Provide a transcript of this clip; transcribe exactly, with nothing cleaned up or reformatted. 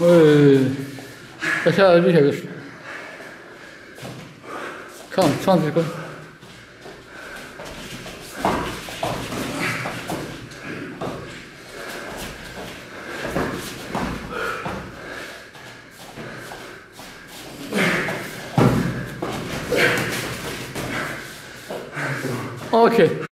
Ui. Das ist ja sicher gesch- Komm, zwanzig Sekunden. Okay.